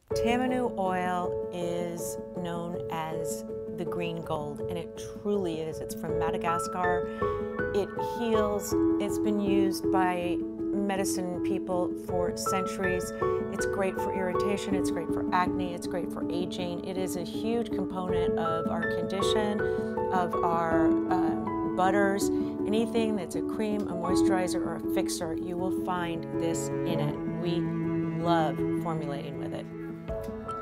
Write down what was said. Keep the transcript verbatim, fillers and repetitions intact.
Tamanu oil is known as the green gold, and it truly is. It's from Madagascar. It heals. It's been used by medicine people for centuries. It's great for irritation. It's great for acne. It's great for aging. It is a huge component of our condition, of our uh, butters. Anything that's a cream, a moisturizer, or a fixer, you will find this in it. We love formulating with it.